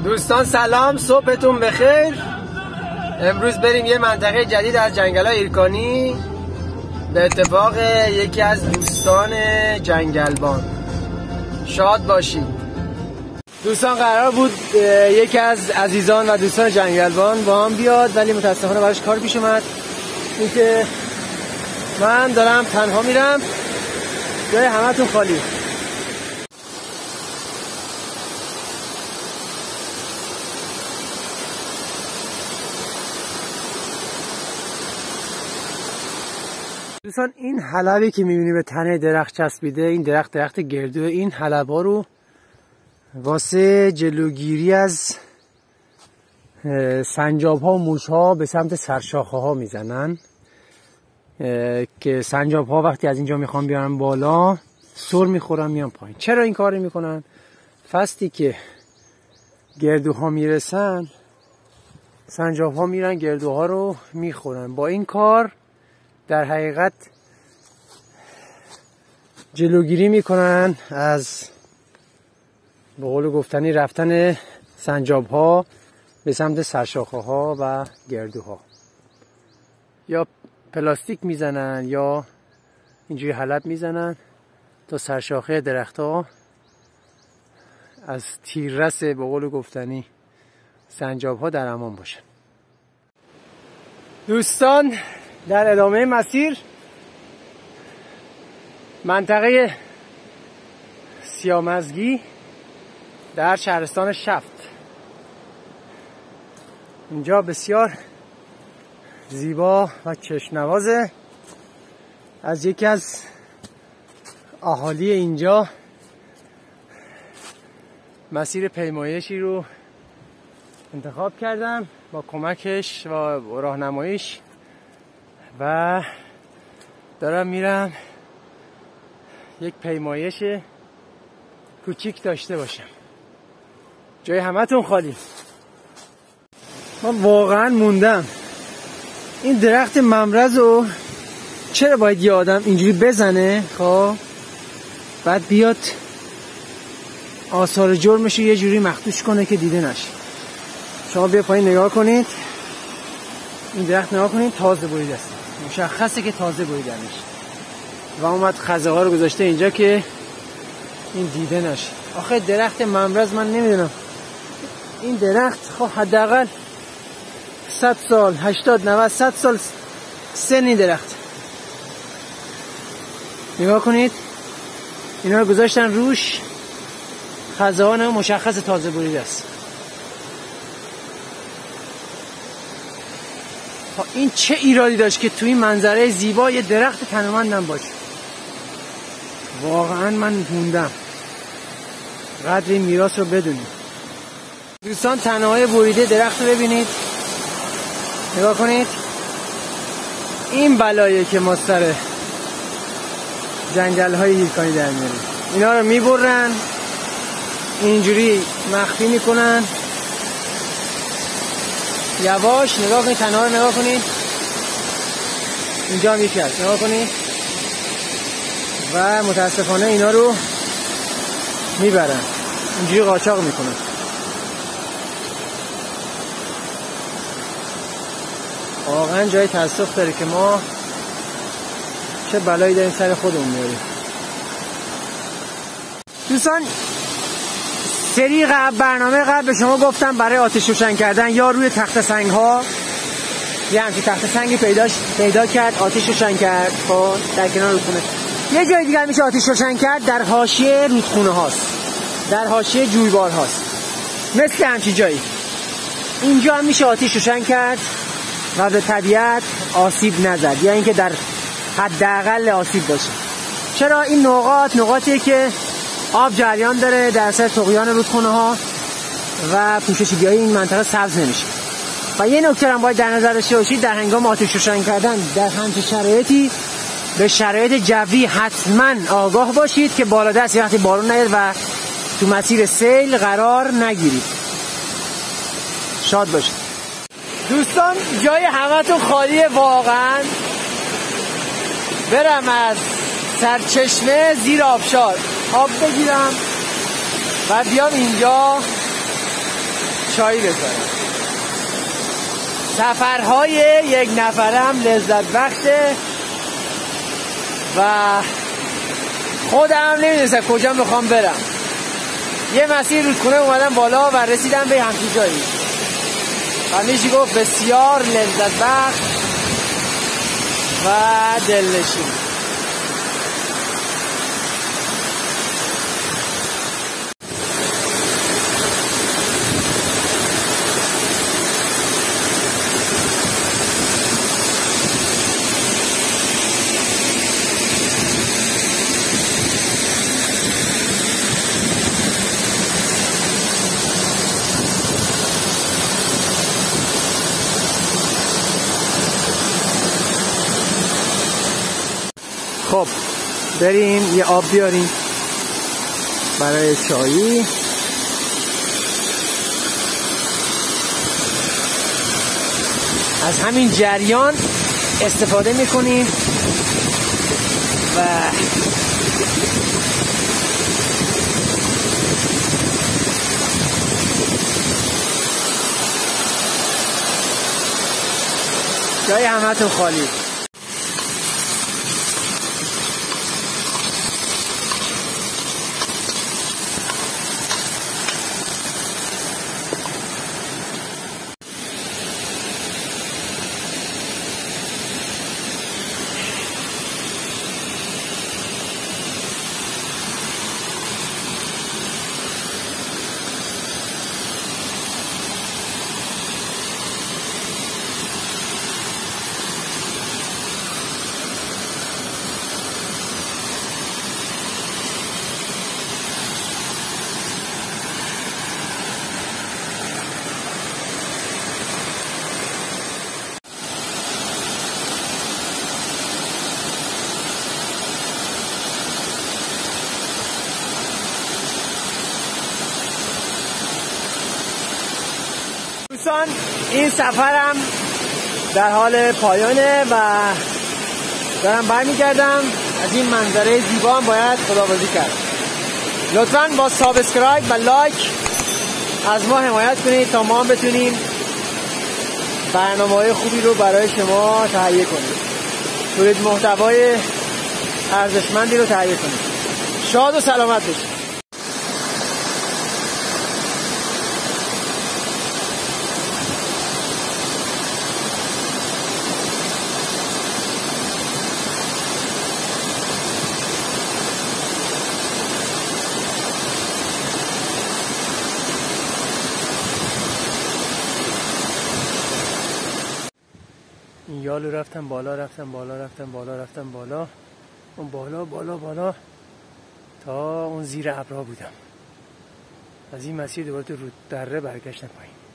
دوستان سلام، صبحتون بخیر. امروز بریم یه منطقه جدید از جنگل‌های هیرکانی به اتفاق یکی از دوستان جنگلبان. شاد باشید. دوستان قرار بود یکی از عزیزان و دوستان جنگلبان با هم بیاد، ولی متاسفانه براش کار پیش اومد. این که من دارم تنها میرم، جای همتون خالی. دوستان این حلبی که میبینی به تنه درخت چسبیده، این درخت گردو، این حلبا رو واسه جلوگیری از سنجاب ها و موش ها به سمت سرشاخه ها میزنن که سنجاب ها وقتی از اینجا میخوان بیارن بالا سر میخورن میان پایین. چرا این کاری میکنن؟ فصلی که گردوها میرسن سنجاب ها میرن گردوها رو میخورن. با این کار در حقیقت جلوگیری میکنن از به قول گفتنی رفتن سنجاب ها به سمت سرشاخه ها و گردوها. یا پلاستیک میزنن یا اینجوری حلب میزنن تا سرشاخه درخت ها از تیررس به قول گفتنی سنجاب ها در امان باشن. دوستان در ادامه مسیر منطقه سیامزگی در شهرستان شفت، اینجا بسیار زیبا و چشم‌نوازه. از یکی از اهالی اینجا مسیر پیمایشی رو انتخاب کردم با کمکش و راهنماییش و دارم میرم یک پیمایش کوچیک داشته باشم. جای همتون خالی. من واقعا موندم این درخت ممرز رو چرا باید یه آدم اینجوری بزنه خب بعد بیاد آثار جرمش رو یه جوری مخدوش کنه که دیده نشه. شما بیا پایین نگاه کنید، این درخت نگاه کنید، تازه بریده است، مشخصه که تازه بریدنش و اومد خزه ها رو گذاشته اینجا که این دیده نشه. آخه درخت ممرز من نمیدونم این درخت خب حداقل 100 سال 80 90 100 سال سنی درخت. نگاه کنید اینا رو گذاشتن روش، خزه ها مشخص تازه بریده است. این چه ایرادی داشت که توی منظره زیبا یه درخت تنومندم باشه؟ واقعا من موندم قدر این میراث رو بدونید. دوستان تنه های بریده درخت رو ببینید، نگاه کنید. این بلایه که ما سر جنگل های هیرکانی در میاریم. اینا رو میبرن اینجوری مخفی میکنن. یواش نگاه کنید، تنها رو نگاه کنید، اینجا هم یکی هست، نگاه کنید. و متاسفانه اینا رو میبرن اینجوری قاچاق میکنن. واقعا جای تاسف داره که ما چه بلایی داریم سر خودمون میاریم. دوستان سری برنامه قبل به شما گفتم برای آتش روشن کردن یا روی تخت سنگ ها یه همچین تخت سنگی پیدا کرد، آتش روشن کرد در کنار رودخونه. یه جای دیگر میشه آتش روشن کرد، در حاشیه رودخونه هاست، در حاشیه جویبار هاست، مثل همچین جایی. اینجا هم میشه آتش روشن کرد و به طبیعت آسیب نزد، یا اینکه در حداقل آسیب باشه. چرا؟ این نقاطیه که آب جریان داره در اثر طغیان رودخونه ها و پوشش گیاهی این منطقه سبز نمیشه. و یه نکته هم باید در نظر داشته باشید، در هنگام آتش روشن کردن در همچین شرایطی به شرایط جوی حتما آگاه باشید که بالا دست وقتی بارون نیاد و تو مسیر سیل قرار نگیرید. شاد باشید. دوستان جای همتون خالیه واقعا. برم از سرچشمه زیر آبشار آب بگیرم و بیام اینجا چایی بذارم. سفرهای یک نفرم لذت بخشه و خودم نمیدونستم کجا میخوام برم. یه مسیر رودخونه اومدم بالا و رسیدم به همچین جایی و میشه گفت بسیار لذت بخش و دلنشین. خب بریم یه آب بیاریم برای چایی. از همین جریان استفاده میکنیم و جای همتون خالی. دوستان این سفرم در حال پایانه و دارم برمیگردم. از این منظره زیبا هم باید خداحافظی کرد. لطفاً با سابسکرایب و لایک از ما حمایت کنید تا ما هم بتونیم برنامه‌های خوبی رو برای شما تهیه کنیم، تولید محتوای ارزشمندی رو تهیه کنیم. شاد و سلامت باشید. این یالو رفتم بالا اون بالا تا اون زیر ابرها بودم. از این مسیر دوباره تو رود دره برگشتم پایین.